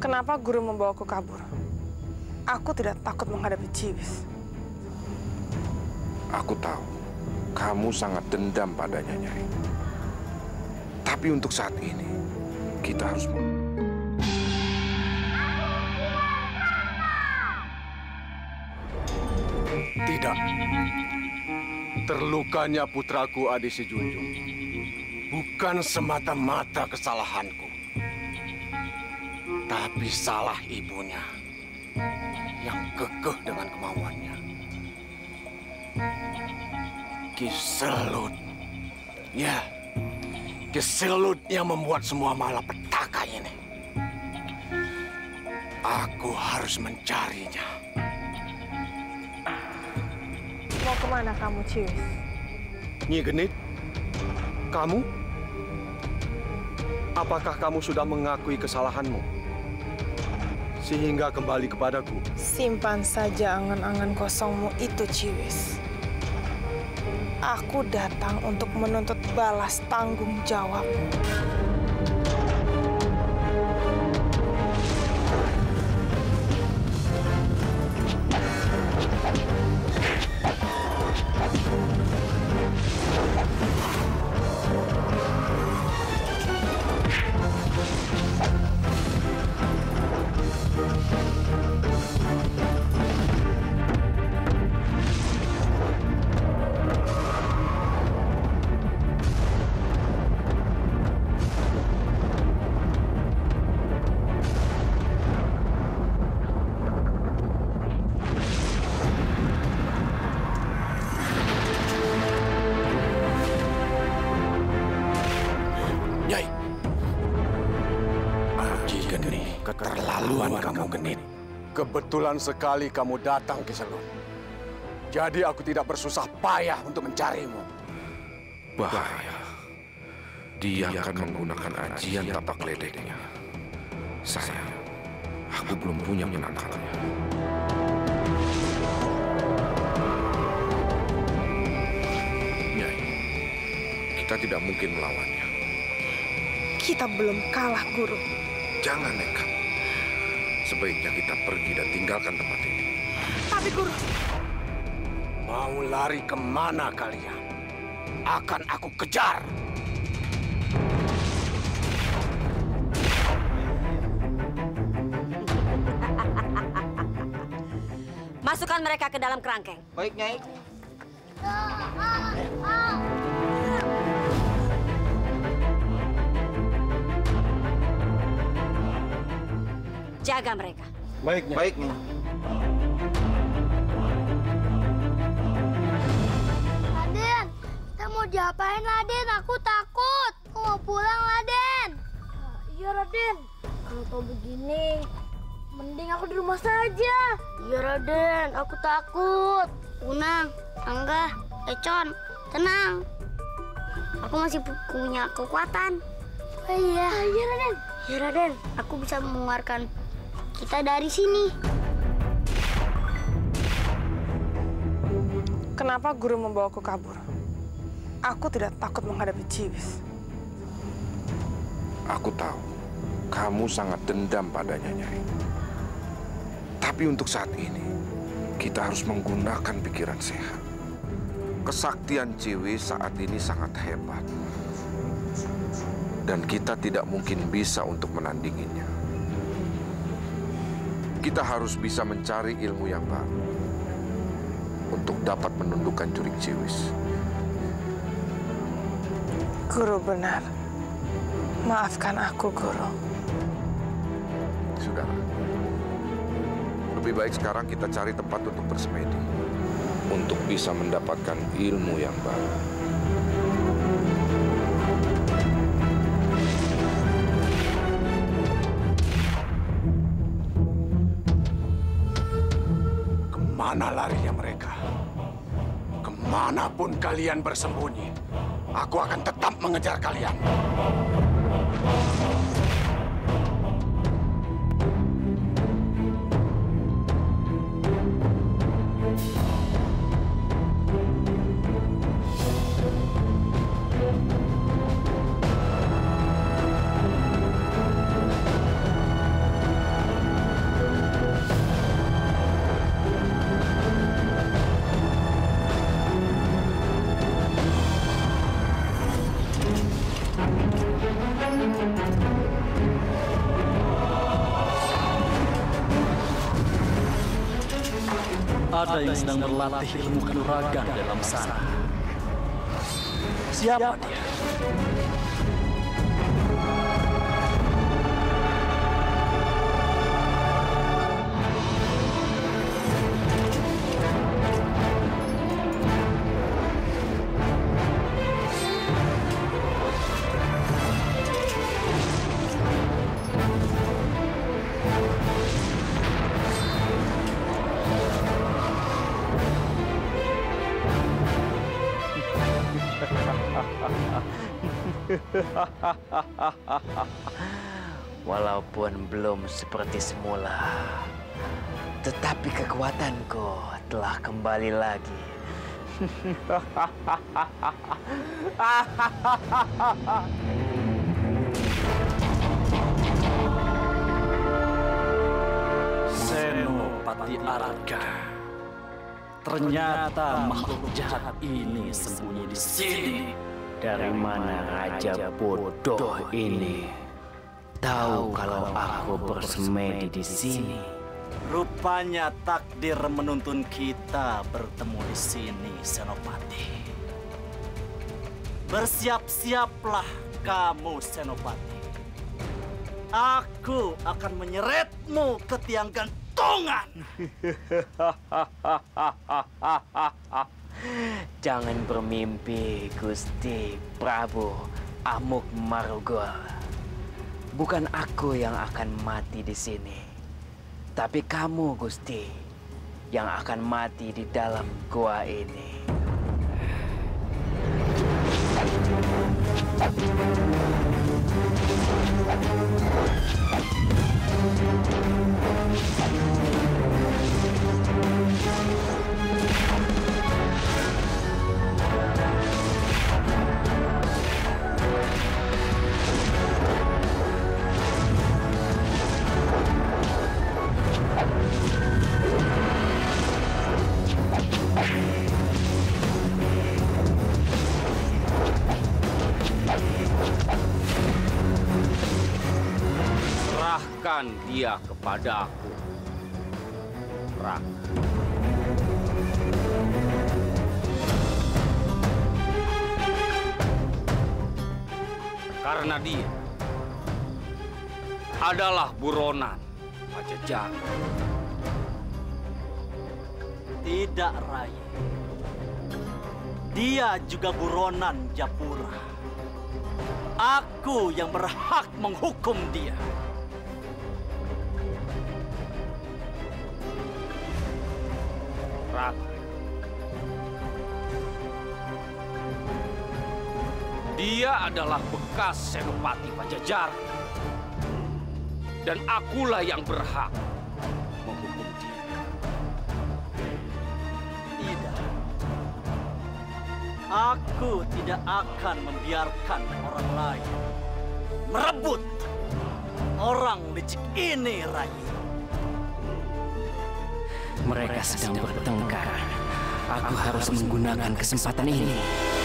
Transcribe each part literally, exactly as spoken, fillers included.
Kenapa guru membawaku kabur? Aku tidak takut menghadapi Ciwis. Aku tahu kamu sangat dendam padanya, Nyai. Tapi untuk saat ini, kita harus... Tidak. Terlukanya putraku Adisi Junjung bukan semata-mata kesalahanku, tapi salah ibunya yang kekeh dengan kemauannya. Ki Selut. Ya, Ki Selut yang membuat semua malapetaka ini. Aku harus mencarinya. Mau kemana kamu, Ciwis? Nyi Genit, kamu? Apakah kamu sudah mengakui kesalahanmu? Sehingga kembali kepadaku. Simpan saja angan-angan kosongmu itu, Ciwis. Aku datang untuk menuntut balas tanggung jawab. Keterlaluan kamu, Genit. Kebetulan sekali kamu datang, Ki Selut. Jadi aku tidak bersusah payah untuk mencarimu. Bahaya. Dia akan menggunakan ajian tapak ledeknya. Sayang, aku belum punya penangkalnya. Nyai, kita tidak mungkin melawannya. Kita belum kalah, Guru. Jangan nekat. Sebaiknya kita pergi dan tinggalkan tempat ini. Tapi, Guru... Mau lari kemana kalian? Akan aku kejar. Masukkan mereka ke dalam kerangkeng. Baik, Nyai. Jaga mereka. Baik, Nyai. Baik, Nyai. Raden, kita mau diapain, Raden? Aku takut. Aku mau pulang, Raden. Ah, iya, Raden. Kalau kau begini, mending aku di rumah saja. Iya, Raden. Aku takut. Unang, Angga, Econ, tenang. Aku masih punya kekuatan. Oh iya. Oh, iya, Raden. Ya, Raden. Aku bisa mengeluarkan kita dari sini. Kenapa guru membawaku kabur? Aku tidak takut menghadapi Ciwis. Aku tahu kamu sangat dendam padanya, Nyai. Tapi untuk saat ini, kita harus menggunakan pikiran sehat. Kesaktian Ciwis saat ini sangat hebat. Dan kita tidak mungkin bisa untuk menandinginya. Kita harus bisa mencari ilmu yang baru untuk dapat menundukkan jurik Ciwis. Guru benar. Maafkan aku, Guru. Sudahlah. Lebih baik sekarang kita cari tempat untuk bersemedi. Untuk bisa mendapatkan ilmu yang baru. Kemana larinya mereka? Kemanapun kalian bersembunyi, aku akan tetap mengejar kalian. Ada yang sedang berlatih ilmu kanuragan dalam sana. Siapa dia? Walaupun belum seperti semula, tetapi kekuatanku telah kembali lagi. Senopati Arga. Ternyata makhluk jahat ini sembunyi di sini. Dari mana raja bodoh ini tahu kalau aku bersemedi di sini? Rupanya takdir menuntun kita bertemu di sini, Senopati. Bersiap-siaplah kamu, Senopati. Aku akan menyeretmu ke tiang gantungan. Jangan bermimpi, Gusti Prabu Amukmarugul. Bukan aku yang akan mati di sini, tapi kamu, Gusti, yang akan mati di dalam gua ini. Serahkan dia kepada aku, Raka. Karena dia adalah buronan Pajajaran. Tidak, Rai. Dia juga buronan Japura. Aku yang berhak menghukum dia. Raka. Dia adalah bekas Senopati Pajajaran. Dan akulah yang berhak menghukum dia. Tidak. Aku tidak akan membiarkan orang lain merebut orang licik ini, Rai. Mereka sedang bertengkar. Aku harus menggunakan kesempatan ini.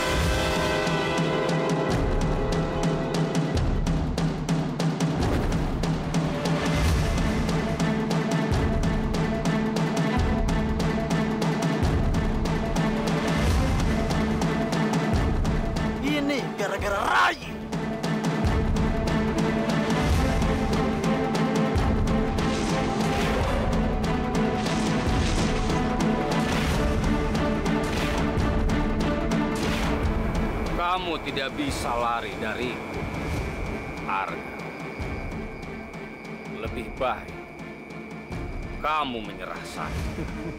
Ini gara-gara Rai. Kamu tidak bisa lari dariku, Arga. Lebih baik kamu menyerah saja.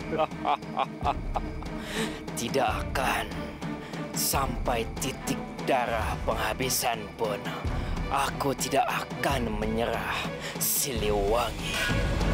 Tidak akan. Sampai titik darah penghabisan pun, aku tidak akan menyerah, Siliwangi.